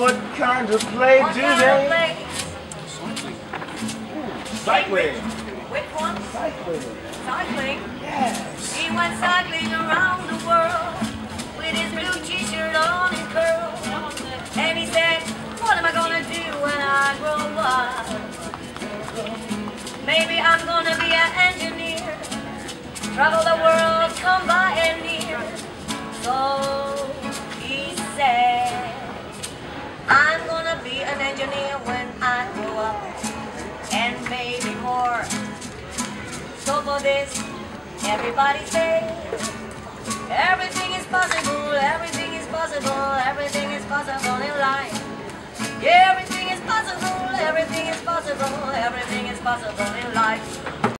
What kind of play do they? Cycling. Which one? Cycling. Cycling? Yes. He went cycling around the world with his blue t-shirt on and curl. And he said, what am I gonna do when I grow up? Maybe I'm gonna be an engineer, travel the world, come by and near. So he said, I'm gonna be an engineer when I grow up, and maybe more. So for this, everybody say, everything is possible, everything is possible, everything is possible in life. Yeah, everything is possible, everything is possible, everything is possible in life.